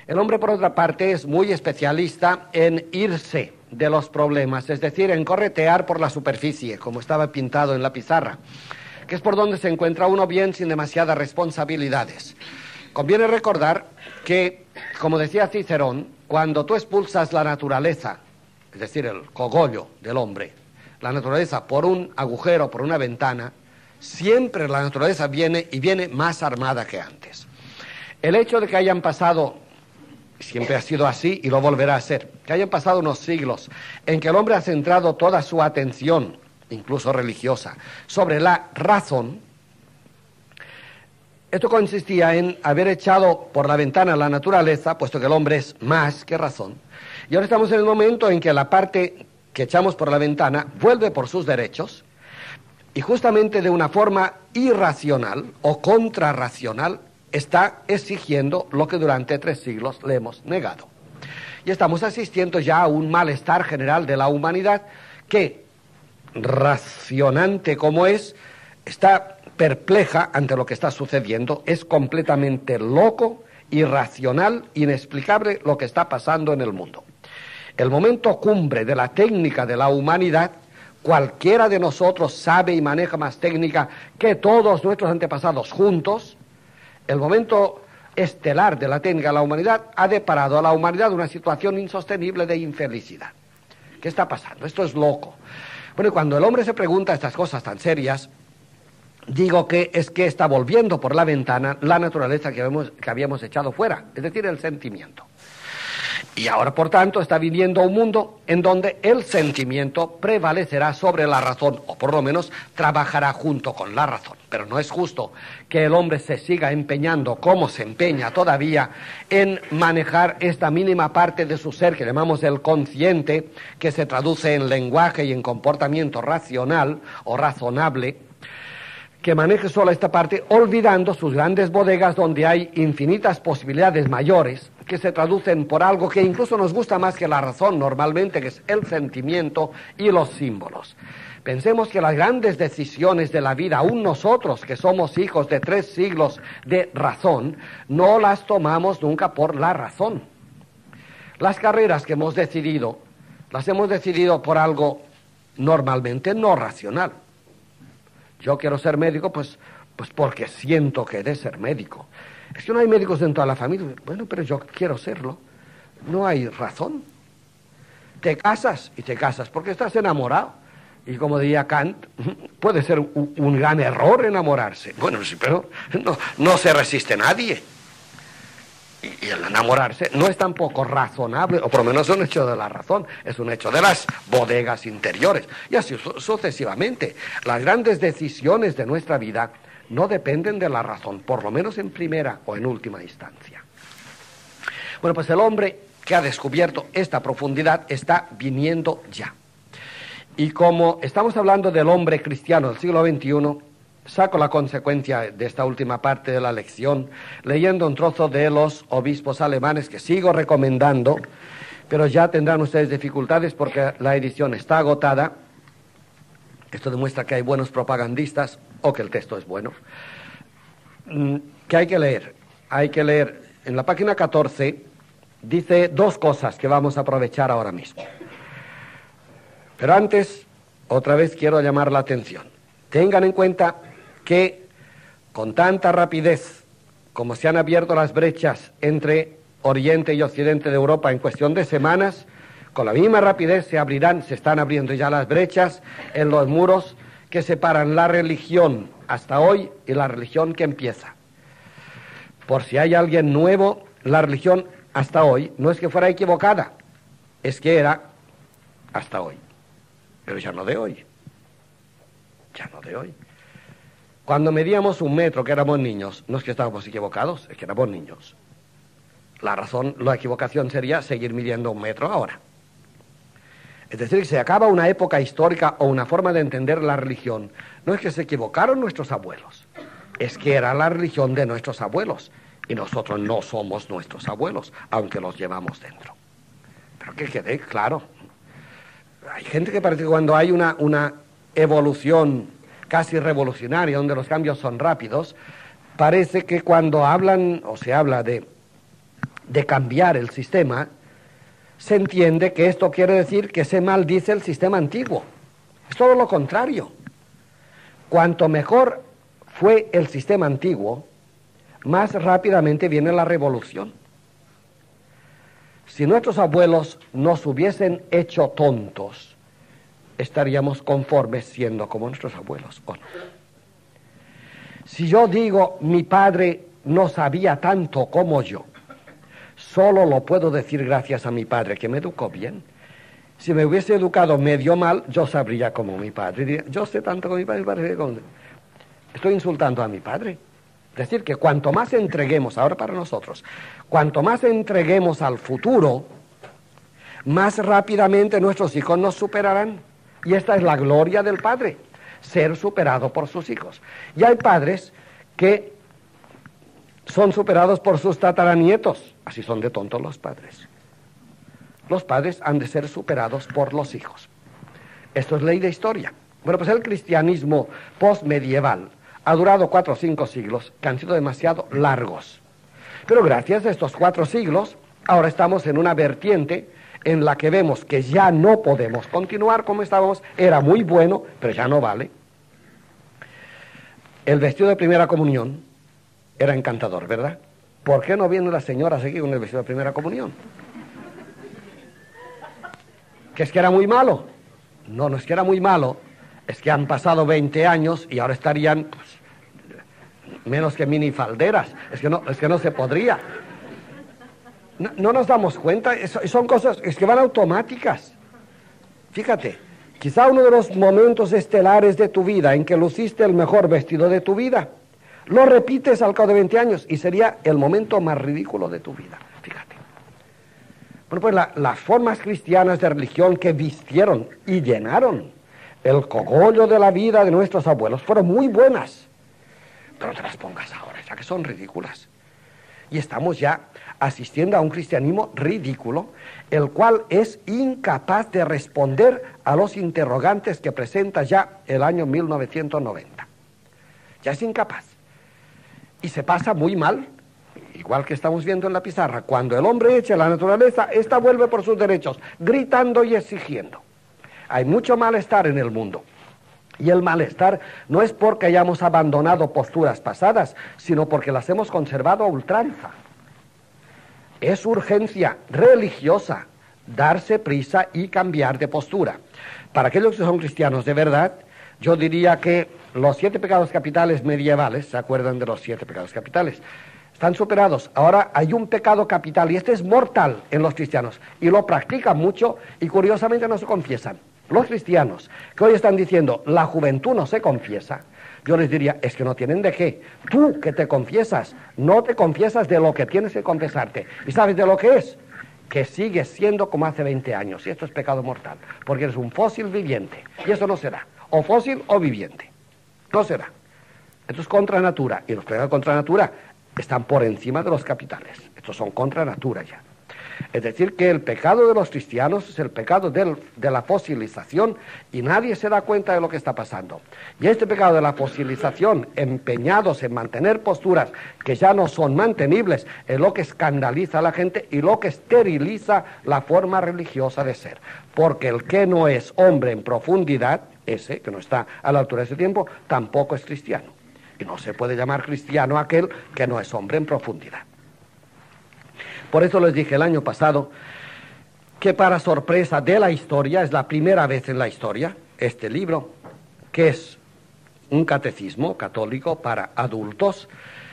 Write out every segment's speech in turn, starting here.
El hombre, por otra parte, es muy especialista en irse de los problemas, es decir, en corretear por la superficie, como estaba pintado en la pizarra, que es por donde se encuentra uno bien sin demasiadas responsabilidades. Conviene recordar que, como decía Cicerón, cuando tú expulsas la naturaleza, es decir, el cogollo del hombre, la naturaleza por un agujero, por una ventana, siempre la naturaleza viene y viene más armada que antes. El hecho de que hayan pasado, siempre ha sido así y lo volverá a ser, que hayan pasado unos siglos en que el hombre ha centrado toda su atención, incluso religiosa, sobre la razón, esto consistía en haber echado por la ventana la naturaleza, puesto que el hombre es más que razón. Y ahora estamos en el momento en que la parte que echamos por la ventana vuelve por sus derechos y justamente de una forma irracional o contrarracional está exigiendo lo que durante 3 siglos le hemos negado. Y estamos asistiendo ya a un malestar general de la humanidad que, racionante como es, está perpleja ante lo que está sucediendo, es completamente loco, irracional, inexplicable lo que está pasando en el mundo. El momento cumbre de la técnica de la humanidad, cualquiera de nosotros sabe y maneja más técnica que todos nuestros antepasados juntos, el momento estelar de la técnica de la humanidad ha deparado a la humanidad una situación insostenible de infelicidad. ¿Qué está pasando? Esto es loco. Bueno, y cuando el hombre se pregunta estas cosas tan serias, digo que es que está volviendo por la ventana la naturaleza que habíamos echado fuera, es decir, el sentimiento. Y ahora, por tanto, está viniendo un mundo en donde el sentimiento prevalecerá sobre la razón, o por lo menos trabajará junto con la razón. Pero no es justo que el hombre se siga empeñando, como se empeña todavía, en manejar esta mínima parte de su ser, que llamamos el consciente, que se traduce en lenguaje y en comportamiento racional o razonable, que maneje solo esta parte, olvidando sus grandes bodegas donde hay infinitas posibilidades mayores que se traducen por algo que incluso nos gusta más que la razón normalmente, que es el sentimiento y los símbolos. Pensemos que las grandes decisiones de la vida, aún nosotros que somos hijos de 3 siglos de razón, no las tomamos nunca por la razón. Las carreras que hemos decidido, las hemos decidido por algo normalmente no racional. Yo quiero ser médico, pues porque siento que he de ser médico. Es que no hay médicos dentro de la familia. Bueno, pero yo quiero serlo. No hay razón. Te casas y te casas porque estás enamorado. Y como diría Kant, puede ser un gran error enamorarse. Bueno, sí, pero no se resiste nadie. Y el enamorarse no es tampoco razonable, o por lo menos es un hecho de la razón, es un hecho de las bodegas interiores. Y así sucesivamente. Las grandes decisiones de nuestra vida no dependen de la razón, por lo menos en primera o en última instancia. Bueno, pues el hombre que ha descubierto esta profundidad está viniendo ya. Y como estamos hablando del hombre cristiano del siglo XXI, saco la consecuencia de esta última parte de la lección leyendo un trozo de los obispos alemanes que sigo recomendando, pero ya tendrán ustedes dificultades porque la edición está agotada. Esto demuestra que hay buenos propagandistas o que el texto es bueno. ¿Qué hay que leer? Hay que leer en la página 14, dice 2 cosas que vamos a aprovechar ahora mismo. Pero antes, otra vez quiero llamar la atención. Tengan en cuenta que con tanta rapidez como se han abierto las brechas entre Oriente y Occidente de Europa en cuestión de semanas, con la misma rapidez se están abriendo ya las brechas en los muros que separan la religión hasta hoy y la religión que empieza. Por si hay alguien nuevo, la religión hasta hoy no es que fuera equivocada, es que era hasta hoy, pero ya no de hoy. Ya no de hoy. Cuando medíamos 1 metro, que éramos niños, no es que estábamos equivocados, es que éramos niños. La equivocación sería seguir midiendo 1 metro ahora. Es decir, que se acaba una época histórica o una forma de entender la religión. No es que se equivocaron nuestros abuelos, es que era la religión de nuestros abuelos y nosotros no somos nuestros abuelos, aunque los llevamos dentro. Pero que quede claro. Hay gente que parece que cuando hay una evolución casi revolucionaria, donde los cambios son rápidos, parece que cuando hablan o se habla de de cambiar el sistema, se entiende que esto quiere decir que se maldice el sistema antiguo. Es todo lo contrario. Cuanto mejor fue el sistema antiguo, más rápidamente viene la revolución. Si nuestros abuelos nos hubiesen hecho tontos, estaríamos conformes siendo como nuestros abuelos, ¿o no? Si yo digo, mi padre no sabía tanto como yo, solo lo puedo decir gracias a mi padre, que me educó bien. Si me hubiese educado medio mal, yo sabría como mi padre. Diría, yo sé tanto como mi padre. Estoy insultando a mi padre. Es decir, que cuanto más entreguemos, ahora para nosotros, cuanto más entreguemos al futuro, más rápidamente nuestros hijos nos superarán. Y esta es la gloria del padre, ser superado por sus hijos. Y hay padres que son superados por sus tataranietos. Así son de tontos los padres. Los padres han de ser superados por los hijos. Esto es ley de historia. Bueno, pues el cristianismo postmedieval ha durado 4 o 5 siglos, que han sido demasiado largos. Pero gracias a estos 4 siglos, ahora estamos en una vertiente en la que vemos que ya no podemos continuar como estábamos. Era muy bueno, pero ya no vale. El vestido de primera comunión era encantador, ¿verdad? ¿Por qué no vienen las señoras aquí con el vestido de primera comunión? ¿Que es que era muy malo? No, no es que era muy malo, es que han pasado 20 años y ahora estarían pues, menos que minifalderas. Es que no se podría. No nos damos cuenta, son cosas es que van automáticas. Fíjate, quizá uno de los momentos estelares de tu vida en que luciste el mejor vestido de tu vida, lo repites al cabo de 20 años y sería el momento más ridículo de tu vida. Fíjate. Bueno, pues las formas cristianas de religión que vistieron y llenaron el cogollo de la vida de nuestros abuelos fueron muy buenas. Pero no te las pongas ahora, ya que son ridículas. Y estamos ya asistiendo a un cristianismo ridículo, el cual es incapaz de responder a los interrogantes que presenta ya el año 1990. Ya es incapaz. Y se pasa muy mal, igual que estamos viendo en la pizarra. Cuando el hombre echa la naturaleza, ésta vuelve por sus derechos, gritando y exigiendo. Hay mucho malestar en el mundo. Y el malestar no es porque hayamos abandonado posturas pasadas, sino porque las hemos conservado a ultranza. Es urgencia religiosa darse prisa y cambiar de postura. Para aquellos que son cristianos de verdad, yo diría que los 7 pecados capitales medievales, ¿se acuerdan de los 7 pecados capitales? Están superados. Ahora hay un pecado capital y este es mortal en los cristianos. Y lo practican mucho y curiosamente no se confiesan. Los cristianos que hoy están diciendo, la juventud no se confiesa, yo les diría, es que no tienen de qué. Tú que te confiesas, no te confiesas de lo que tienes que confesarte. ¿Y sabes de lo que es? Que sigues siendo como hace 20 años. Y esto es pecado mortal, porque eres un fósil viviente. Y eso no será. O fósil o viviente. No será. Esto es contra natura. Y los pecados contra natura están por encima de los capitales. Estos son contra natura ya. Es decir, que el pecado de los cristianos es el pecado de la fosilización y nadie se da cuenta de lo que está pasando. Y este pecado de la fosilización, empeñados en mantener posturas que ya no son mantenibles, es lo que escandaliza a la gente y lo que esteriliza la forma religiosa de ser. Porque el que no es hombre en profundidad, ese que no está a la altura de ese tiempo, tampoco es cristiano. Y no se puede llamar cristiano aquel que no es hombre en profundidad. Por eso les dije el año pasado que para sorpresa de la historia, es la primera vez en la historia, este libro, que es un catecismo católico para adultos,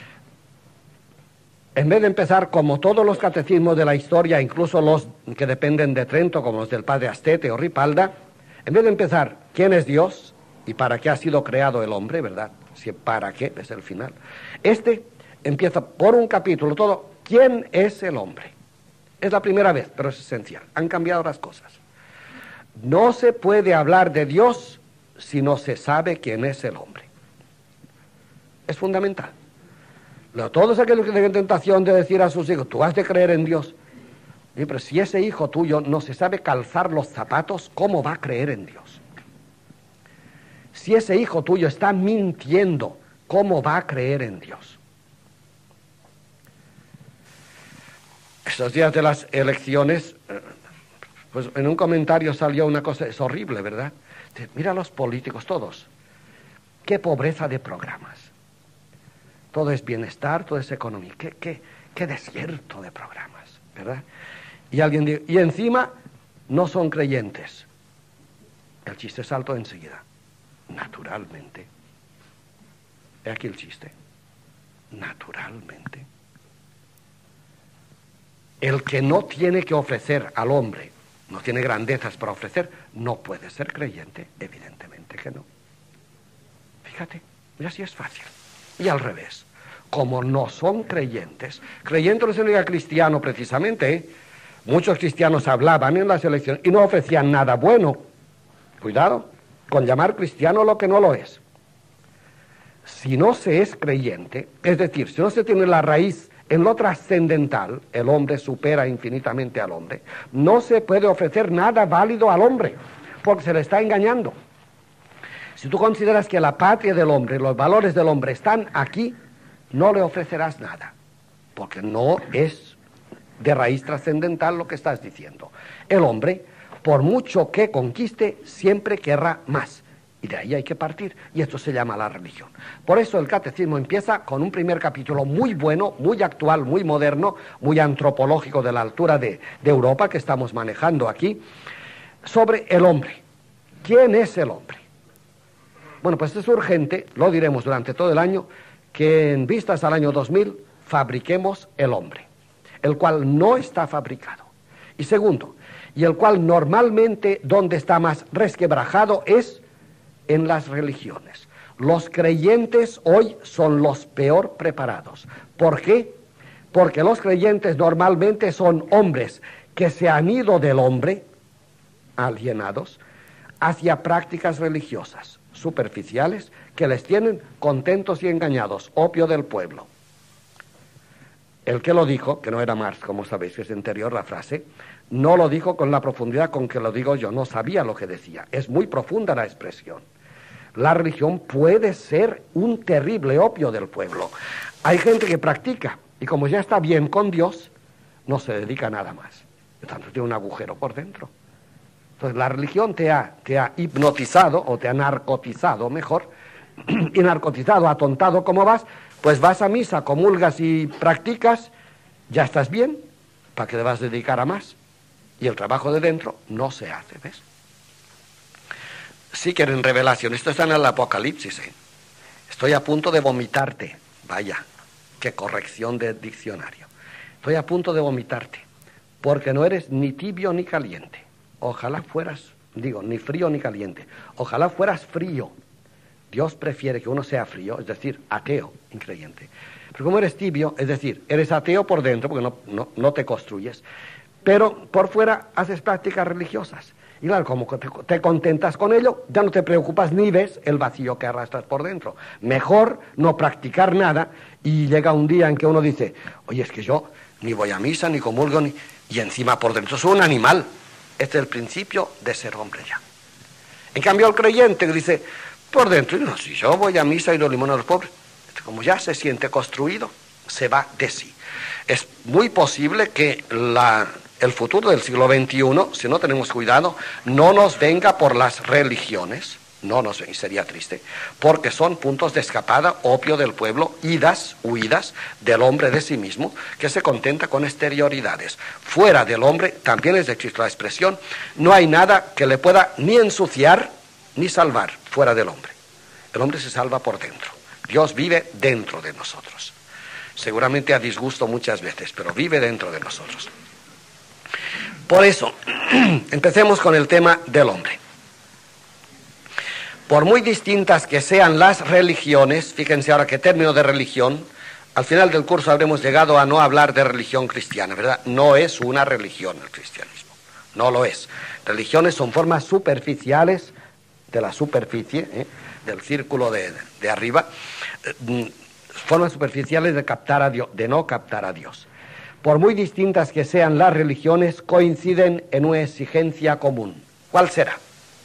en vez de empezar como todos los catecismos de la historia, incluso los que dependen de Trento, como los del padre Astete o Ripalda, en vez de empezar quién es Dios y para qué ha sido creado el hombre, ¿verdad? Si para qué es el final. Este empieza por un capítulo todo. ¿Quién es el hombre? Es la primera vez, pero es esencial. Han cambiado las cosas. No se puede hablar de Dios si no se sabe quién es el hombre. Es fundamental. Todos aquellos que tienen tentación de decir a sus hijos, tú has de creer en Dios. Pero si ese hijo tuyo no se sabe calzar los zapatos, ¿cómo va a creer en Dios? Si ese hijo tuyo está mintiendo, ¿cómo va a creer en Dios? Estos días de las elecciones, pues en un comentario salió una cosa, es horrible, ¿verdad? Mira los políticos, todos. Qué pobreza de programas. Todo es bienestar, todo es economía. Qué desierto de programas, ¿verdad? Y alguien dice, y encima no son creyentes. El chiste saltó enseguida. Naturalmente. He aquí el chiste. Naturalmente. El que no tiene que ofrecer al hombre, no tiene grandezas para ofrecer, no puede ser creyente, evidentemente que no. Fíjate, mira si es fácil. Y al revés, como no son creyentes, creyente no significa cristiano precisamente, ¿eh? Muchos cristianos hablaban en las elecciones y no ofrecían nada bueno. Cuidado con llamar cristiano lo que no lo es. Si no se es creyente, es decir, si no se tiene la raíz en lo trascendental, el hombre supera infinitamente al hombre, no se puede ofrecer nada válido al hombre, porque se le está engañando. Si tú consideras que la patria del hombre, los valores del hombre están aquí, no le ofrecerás nada, porque no es de raíz trascendental lo que estás diciendo. El hombre, por mucho que conquiste, siempre querrá más. Y de ahí hay que partir, y esto se llama la religión. Por eso el catecismo empieza con un primer capítulo muy bueno, muy actual, muy moderno, muy antropológico de la altura de Europa que estamos manejando aquí, sobre el hombre. ¿Quién es el hombre? Bueno, pues es urgente, lo diremos durante todo el año, que en vistas al año 2000 fabriquemos el hombre, el cual no está fabricado. Y segundo, y el cual normalmente donde está más resquebrajado es en las religiones. Los creyentes hoy son los peor preparados. ¿Por qué? Porque los creyentes normalmente son hombres que se han ido del hombre, alienados, hacia prácticas religiosas superficiales que les tienen contentos y engañados, opio del pueblo. El que lo dijo, que no era Marx, como sabéis, que es anterior la frase, no lo dijo con la profundidad con que lo digo yo, no sabía lo que decía. Es muy profunda la expresión. La religión puede ser un terrible opio del pueblo. Hay gente que practica y como ya está bien con Dios, no se dedica a nada más. Por tanto, tiene un agujero por dentro. Entonces, la religión te ha hipnotizado o te ha narcotizado, mejor, y narcotizado, atontado como vas, pues vas a misa, comulgas y practicas, ya estás bien, ¿para qué te vas a dedicar a más? Y el trabajo de dentro no se hace, ¿ves? Sí quieren revelación, esto está en el Apocalipsis, ¿eh? Estoy a punto de vomitarte, vaya, qué corrección de diccionario. Estoy a punto de vomitarte, porque no eres ni tibio ni caliente. Ojalá fueras, ni frío ni caliente, ojalá fueras frío. Dios prefiere que uno sea frío, es decir, ateo, increyente. Pero como eres tibio, es decir, eres ateo por dentro, porque no te construyes, pero por fuera haces prácticas religiosas. Y claro, como te contentas con ello, ya no te preocupas ni ves el vacío que arrastras por dentro. Mejor no practicar nada y llega un día en que uno dice, oye, es que yo ni voy a misa, ni comulgo, y encima por dentro soy un animal. Este es el principio de ser hombre ya. En cambio el creyente que dice, por dentro, no, si yo voy a misa y doy limón a los pobres, como ya se siente construido, se va de sí. Es muy posible que el futuro del siglo XXI, si no tenemos cuidado, no nos venga por las religiones, y sería triste, porque son puntos de escapada, opio del pueblo, huidas del hombre de sí mismo, que se contenta con exterioridades. Fuera del hombre, también existe la expresión, no hay nada que le pueda ni ensuciar ni salvar fuera del hombre. El hombre se salva por dentro. Dios vive dentro de nosotros. Seguramente a disgusto muchas veces, pero vive dentro de nosotros. Por eso, empecemos con el tema del hombre. Por muy distintas que sean las religiones, fíjense ahora qué término de religión, al final del curso habremos llegado a no hablar de religión cristiana, ¿verdad? No es una religión el cristianismo, no lo es. Religiones son formas superficiales de la superficie, del círculo de arriba, formas superficiales de captar a Dios, de no captar a Dios. Por muy distintas que sean las religiones, coinciden en una exigencia común. ¿Cuál será?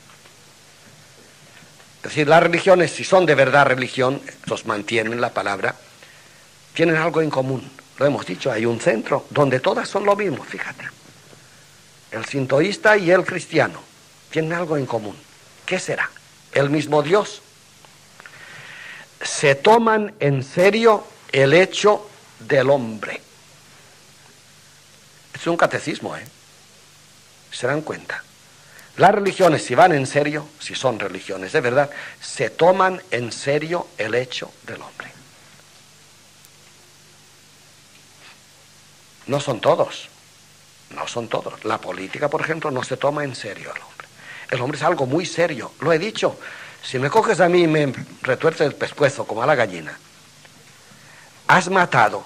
Es decir, las religiones, si son de verdad religión, estos mantienen la palabra, tienen algo en común. lo hemos dicho, hay un centro donde todas son lo mismo, fíjate. El sintoísta y el cristiano tienen algo en común. ¿Qué será? El mismo Dios. Se toman en serio el hecho del hombre. Es un catecismo, ¿se dan cuenta? Las religiones, si van en serio, si son religiones de verdad, se toman en serio el hecho del hombre. No son todos. No son todos. La política, por ejemplo, no se toma en serio al hombre. El hombre es algo muy serio. Lo he dicho. Si me coges a mí y me retuerces el pescuezo como a la gallina, has matado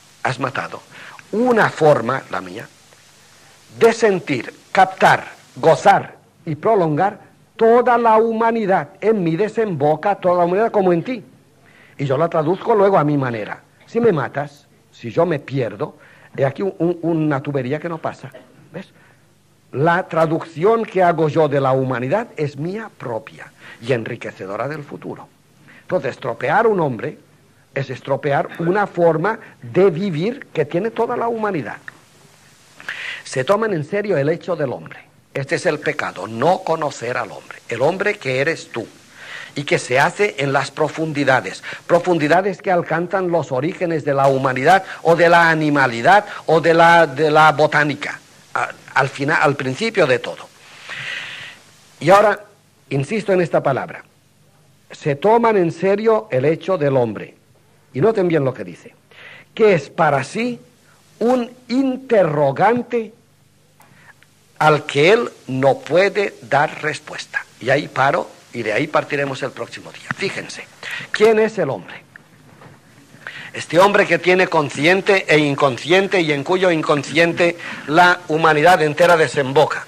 una forma, la mía, de sentir, captar, gozar y prolongar toda la humanidad. En mí desemboca toda la humanidad como en ti. Y yo la traduzco luego a mi manera. Si me matas, si yo me pierdo, he aquí una tubería que no pasa. ¿Ves? La traducción que hago yo de la humanidad es mía propia y enriquecedora del futuro. Entonces, estropear un hombre es estropear una forma de vivir que tiene toda la humanidad. Se toman en serio el hecho del hombre. Este es el pecado, no conocer al hombre. El hombre que eres tú y que se hace en las profundidades. Profundidades que alcanzan los orígenes de la humanidad o de la animalidad o de la botánica. Al final, al principio de todo. Y ahora, insisto en esta palabra. Se toman en serio el hecho del hombre. Y noten bien lo que dice. Que es para sí un interrogante al que él no puede dar respuesta. Y ahí paro y de ahí partiremos el próximo día. Fíjense, ¿quién es el hombre? Este hombre que tiene consciente e inconsciente y en cuyo inconsciente la humanidad entera desemboca.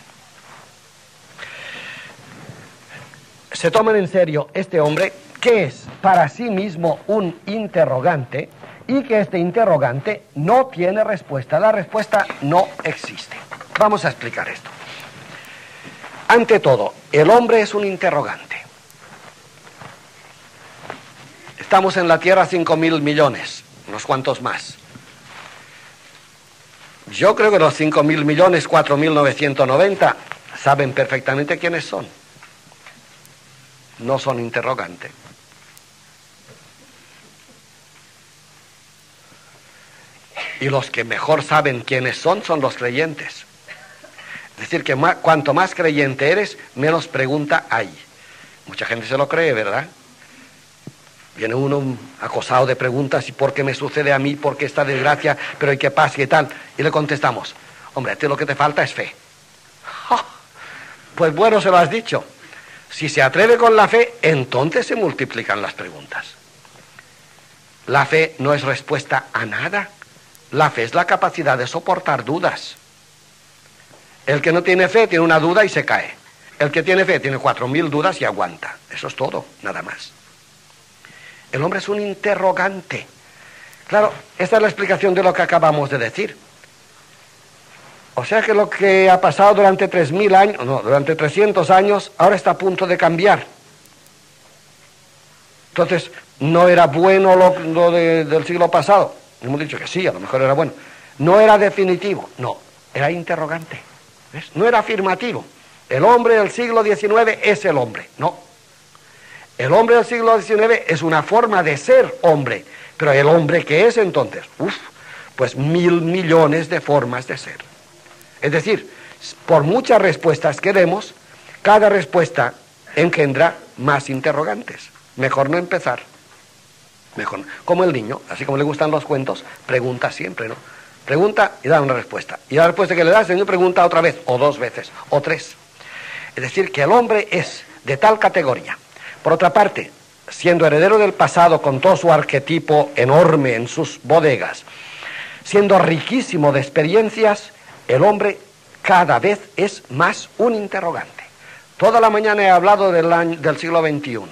Se toman en serio este hombre que es para sí mismo un interrogante y que este interrogante no tiene respuesta. La respuesta no existe. Vamos a explicar esto. Ante todo, el hombre es un interrogante. Estamos en la Tierra 5.000 millones, unos cuantos más. Yo creo que los 5.000 millones, 4.990, saben perfectamente quiénes son. No son interrogantes. Y los que mejor saben quiénes son los creyentes. Es decir, que cuanto más creyente eres, menos pregunta hay. Mucha gente se lo cree, ¿verdad? Viene uno acosado de preguntas, ¿y por qué me sucede a mí? ¿Por qué esta desgracia? ¿Pero y qué pasa y tal? Y le contestamos, hombre, a ti lo que te falta es fe. ¡Oh! Pues bueno, se lo has dicho. Si se atreve con la fe, entonces se multiplican las preguntas. La fe no es respuesta a nada. La fe es la capacidad de soportar dudas. El que no tiene fe tiene una duda y se cae. El que tiene fe tiene 4.000 dudas y aguanta. Eso es todo, nada más. El hombre es un interrogante. Claro, esta es la explicación de lo que acabamos de decir. O sea que lo que ha pasado durante 3.000 años, no, durante 300 años, ahora está a punto de cambiar. Entonces, ¿no era bueno lo del siglo pasado? Hemos dicho que sí, a lo mejor era bueno. No era definitivo, no, era interrogante. ¿Ves? No era afirmativo. El hombre del siglo XIX es el hombre, no. El hombre del siglo XIX es una forma de ser hombre, pero el hombre que es entonces, pues 1.000 millones de formas de ser. Es decir, por muchas respuestas que demos, cada respuesta engendra más interrogantes. Mejor no empezar. Mejor, como el niño, así como le gustan los cuentos, pregunta siempre, ¿no? Pregunta y da una respuesta. Y la respuesta que le das, el niño pregunta otra vez, o 2 veces, o 3. Es decir, que el hombre es de tal categoría. Por otra parte, siendo heredero del pasado con todo su arquetipo enorme en sus bodegas, siendo riquísimo de experiencias, el hombre cada vez es más un interrogante. Toda la mañana he hablado del siglo XXI.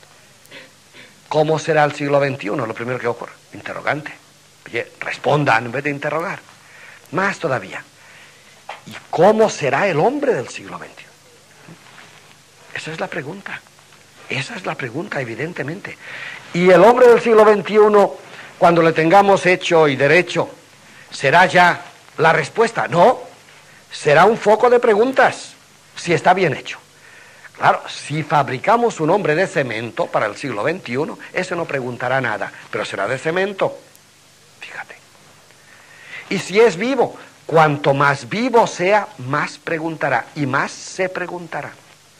¿Cómo será el siglo XXI? Lo primero que ocurre, interrogante. Oye, respondan en vez de interrogar. Más todavía. ¿Y cómo será el hombre del siglo XXI? Esa es la pregunta. Esa es la pregunta, evidentemente. Y el hombre del siglo XXI cuando le tengamos hecho y derecho, será ya la respuesta. No, será un foco de preguntas, si está bien hecho. Claro, si fabricamos un hombre de cemento para el siglo XXI, ese no preguntará nada, pero será de cemento. Fíjate. Y si es vivo, cuanto más vivo sea, más preguntará y más se preguntará.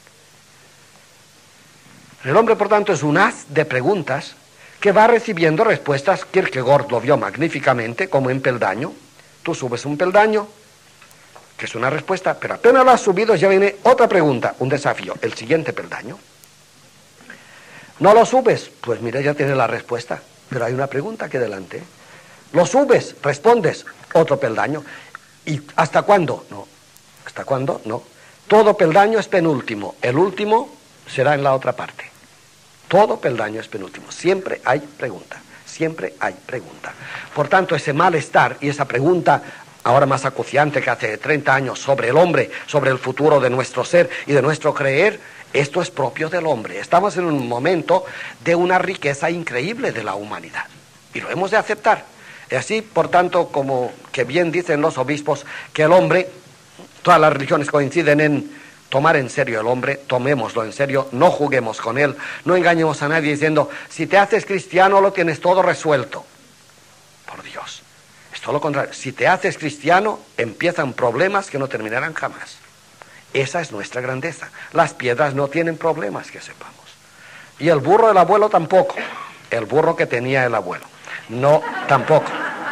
El hombre, por tanto, es un haz de preguntas que va recibiendo respuestas. Kierkegaard lo vio magníficamente, como en peldaño. Tú subes un peldaño, que es una respuesta, pero apenas lo has subido ya viene otra pregunta, un desafío, el siguiente peldaño. No lo subes, pues mira, ya tienes la respuesta, pero hay una pregunta aquí delante. Lo subes, respondes, otro peldaño. ¿Y hasta cuándo? No. ¿Hasta cuándo? No. Todo peldaño es penúltimo, el último será en la otra parte. Todo peldaño es penúltimo, siempre hay pregunta, siempre hay pregunta. Por tanto, ese malestar y esa pregunta ahora más acuciante que hace 30 años sobre el hombre, sobre el futuro de nuestro ser y de nuestro creer, esto es propio del hombre. Estamos en un momento de una riqueza increíble de la humanidad y lo hemos de aceptar. Y así, por tanto, como que bien dicen los obispos, que el hombre, todas las religiones coinciden en tomar en serio el hombre, tomémoslo en serio, no juguemos con él, no engañemos a nadie diciendo, si te haces cristiano lo tienes todo resuelto. Por Dios, es todo lo contrario. Si te haces cristiano, empiezan problemas que no terminarán jamás. Esa es nuestra grandeza. Las piedras no tienen problemas, que sepamos. Y el burro del abuelo tampoco. El burro que tenía el abuelo. No, tampoco.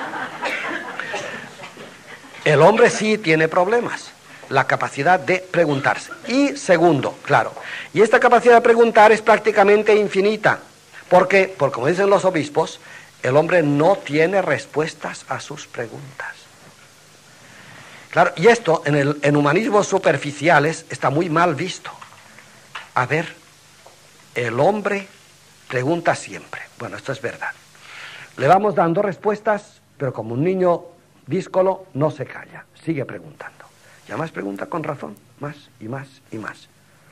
El hombre sí tiene problemas. La capacidad de preguntarse. Y segundo, claro, y esta capacidad de preguntar es prácticamente infinita. ¿Por qué? Porque, como dicen los obispos, el hombre no tiene respuestas a sus preguntas. Claro, y esto en humanismos superficiales está muy mal visto. A ver, el hombre pregunta siempre. Bueno, esto es verdad. Le vamos dando respuestas, pero como un niño díscolo no se calla, sigue preguntando. Y además pregunta con razón, más y más y más.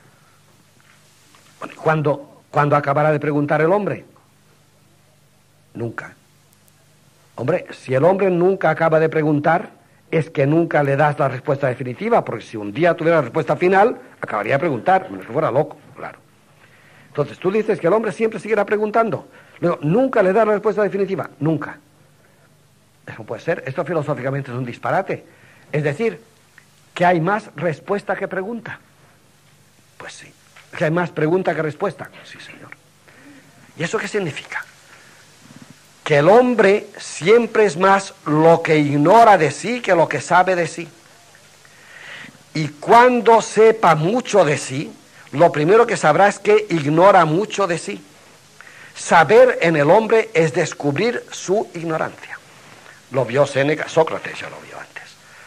Bueno, ¿cuándo acabará de preguntar el hombre? Nunca. Hombre, si el hombre nunca acaba de preguntar, es que nunca le das la respuesta definitiva, porque si un día tuviera la respuesta final, acabaría de preguntar, menos que fuera loco, claro. Entonces, tú dices que el hombre siempre seguirá preguntando. Luego, nunca le das la respuesta definitiva, nunca. Eso no puede ser, esto filosóficamente es un disparate. Es decir, que hay más respuesta que pregunta. Pues sí. ¿Que hay más pregunta que respuesta? Sí, señor. ¿Y eso qué significa? Que el hombre siempre es más lo que ignora de sí que lo que sabe de sí. Y cuando sepa mucho de sí, lo primero que sabrá es que ignora mucho de sí. Saber en el hombre es descubrir su ignorancia. Lo vio Séneca, Sócrates ya lo vio antes.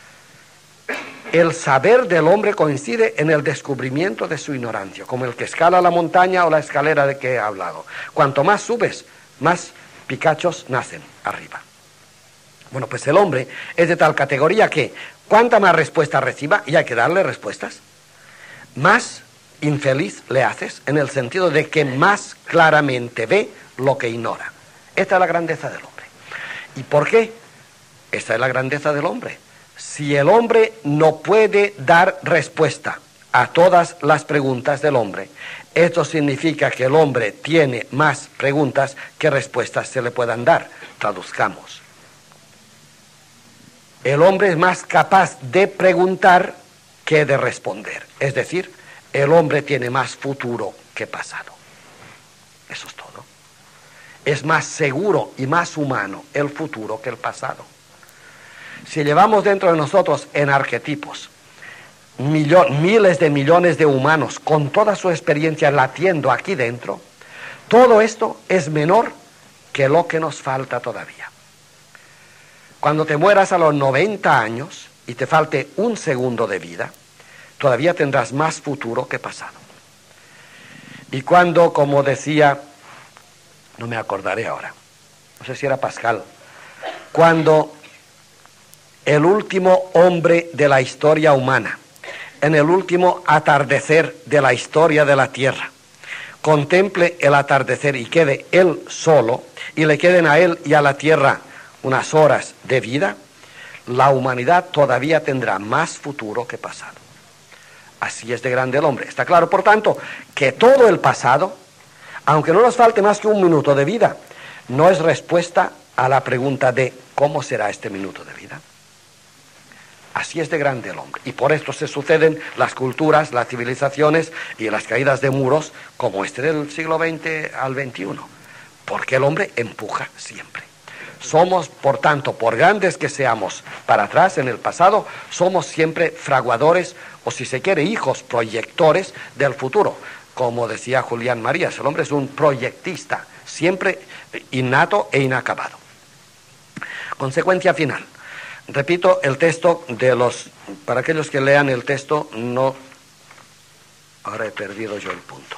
El saber del hombre coincide en el descubrimiento de su ignorancia, como el que escala la montaña o la escalera de que he hablado. Cuanto más subes, más picachos nacen arriba. Bueno, pues el hombre es de tal categoría que cuanta más respuestas reciba, y hay que darle respuestas, más infeliz le haces, en el sentido de que más claramente ve lo que ignora. Esta es la grandeza del hombre. ¿Y por qué? Esta es la grandeza del hombre. Si el hombre no puede dar respuesta a todas las preguntas del hombre, esto significa que el hombre tiene más preguntas que respuestas se le puedan dar. Traduzcamos. El hombre es más capaz de preguntar que de responder. Es decir, el hombre tiene más futuro que pasado. Eso es todo. Es más seguro y más humano el futuro que el pasado. Si llevamos dentro de nosotros en arquetipos miles de millones de humanos con toda su experiencia latiendo aquí dentro, todo esto es menor que lo que nos falta todavía. Cuando te mueras a los 90 años y te falte un segundo de vida, todavía tendrás más futuro que pasado. Y cuando, como decía, no me acordaré ahora, no sé si era Pascal, cuando el último hombre de la historia humana, en el último atardecer de la historia de la Tierra, contemple el atardecer y quede él solo, y le queden a él y a la tierra unas horas de vida, la humanidad todavía tendrá más futuro que pasado. Así es de grande el hombre. Está claro, por tanto, que todo el pasado, aunque no nos falte más que un minuto de vida, no es respuesta a la pregunta de ¿cómo será este minuto de vida? Así es de grande el hombre. Y por esto se suceden las culturas, las civilizaciones y las caídas de muros como este del siglo XX al XXI. Porque el hombre empuja siempre. Somos, por tanto, por grandes que seamos para atrás en el pasado, somos siempre fraguadores, o si se quiere, hijos proyectores del futuro. Como decía Julián Marías, el hombre es un proyectista, siempre innato e inacabado. Consecuencia final. Repito el texto para aquellos que lean el texto, no, ahora he perdido yo el punto.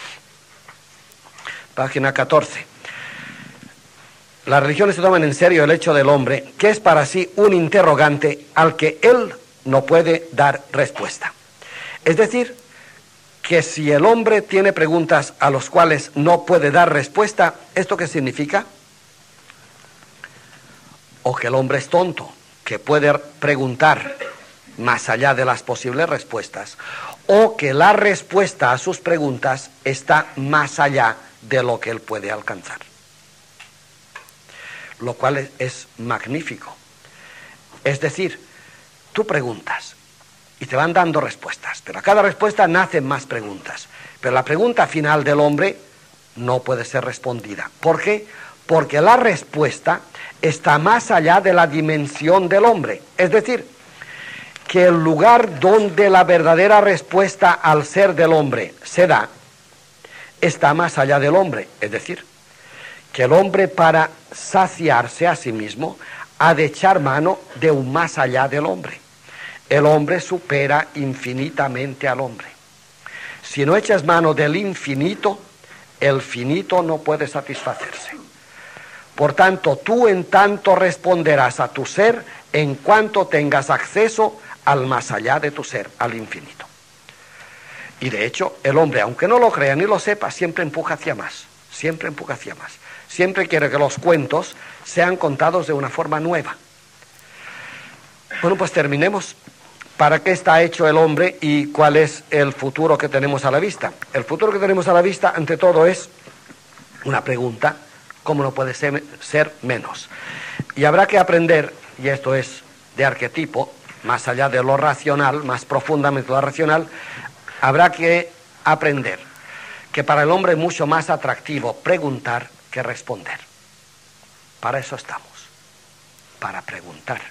Página 14. Las religiones se toman en serio el hecho del hombre, que es para sí un interrogante al que él no puede dar respuesta. Es decir, que si el hombre tiene preguntas a las cuales no puede dar respuesta, ¿esto qué significa? O que el hombre es tonto, que puede preguntar más allá de las posibles respuestas, o que la respuesta a sus preguntas está más allá de lo que él puede alcanzar. Lo cual es magnífico. Es decir, tú preguntas y te van dando respuestas, pero a cada respuesta nacen más preguntas. Pero la pregunta final del hombre no puede ser respondida. ¿Por qué? Porque la respuesta está más allá de la dimensión del hombre. Es decir, que el lugar donde la verdadera respuesta al ser del hombre se da, está más allá del hombre. Es decir, que el hombre para saciarse a sí mismo ha de echar mano de un más allá del hombre. El hombre supera infinitamente al hombre. Si no echas mano del infinito, el finito no puede satisfacerse. Por tanto, tú en tanto responderás a tu ser en cuanto tengas acceso al más allá de tu ser, al infinito. Y de hecho, el hombre, aunque no lo crea ni lo sepa, siempre empuja hacia más, siempre empuja hacia más. Siempre quiere que los cuentos sean contados de una forma nueva. Bueno, pues terminemos. ¿Para qué está hecho el hombre y cuál es el futuro que tenemos a la vista? El futuro que tenemos a la vista, ante todo, es una pregunta, ¿cómo no puede ser menos? Y habrá que aprender, y esto es de arquetipo, más allá de lo racional, más profundamente lo racional, habrá que aprender que para el hombre es mucho más atractivo preguntar que responder. Para eso estamos, para preguntar.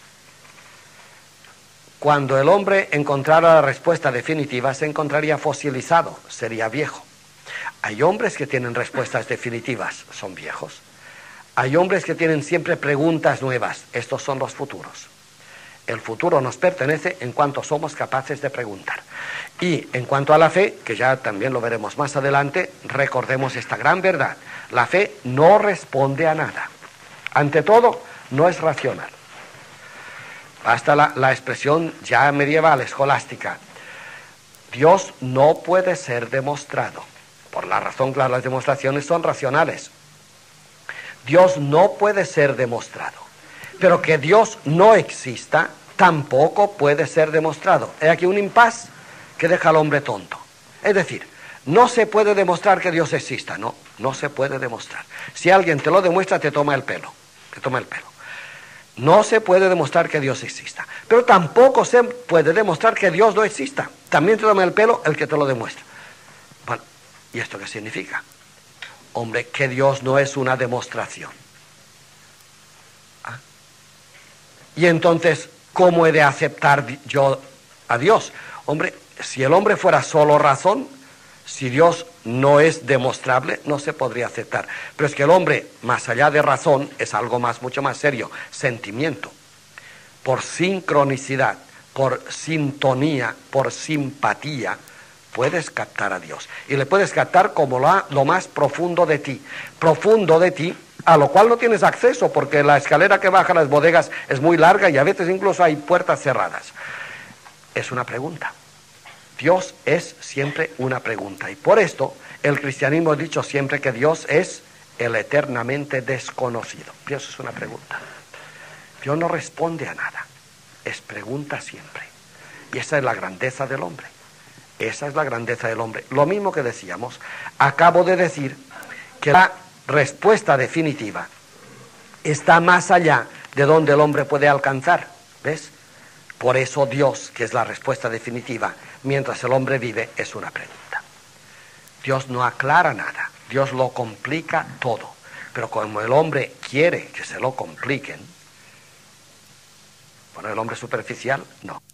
Cuando el hombre encontrara la respuesta definitiva, se encontraría fosilizado, sería viejo. Hay hombres que tienen respuestas definitivas, son viejos. Hay hombres que tienen siempre preguntas nuevas, estos son los futuros. El futuro nos pertenece en cuanto somos capaces de preguntar. Y en cuanto a la fe, que ya también lo veremos más adelante, recordemos esta gran verdad. La fe no responde a nada. Ante todo, no es racional. Basta la expresión ya medieval, escolástica. Dios no puede ser demostrado. Por la razón, claro, las demostraciones son racionales. Dios no puede ser demostrado. Pero que Dios no exista, tampoco puede ser demostrado. Hay aquí un impas que deja al hombre tonto. Es decir, no se puede demostrar que Dios exista. No se puede demostrar. Si alguien te lo demuestra, te toma el pelo. No se puede demostrar que Dios exista. Pero tampoco se puede demostrar que Dios no exista. También te toma el pelo el que te lo demuestra. Bueno, ¿y esto qué significa? Hombre, que Dios no es una demostración. ¿Ah? Y entonces, ¿cómo he de aceptar yo a Dios? Hombre, si el hombre fuera solo razón, si Dios no es demostrable, no se podría aceptar. Pero es que el hombre, más allá de razón, es algo mucho más serio, sentimiento. Por sincronicidad, por sintonía, por simpatía, puedes captar a Dios. Y le puedes captar como lo más profundo de ti, a lo cual no tienes acceso, porque la escalera que baja a las bodegas es muy larga y a veces incluso hay puertas cerradas. Es una pregunta. Dios es siempre una pregunta. Y por esto el cristianismo ha dicho siempre que Dios es el eternamente desconocido? Dios es una pregunta. Dios no responde a nada, es pregunta siempre. Y esa es la grandeza del hombre. Esa es la grandeza del hombre. Lo mismo que decíamos, acabo de decir que la respuesta definitiva está más allá de donde el hombre puede alcanzar. ¿Ves? Por eso Dios, que es la respuesta definitiva, mientras el hombre vive, es una pregunta. Dios no aclara nada, Dios lo complica todo. Pero como el hombre quiere que se lo compliquen, bueno, el hombre superficial, no.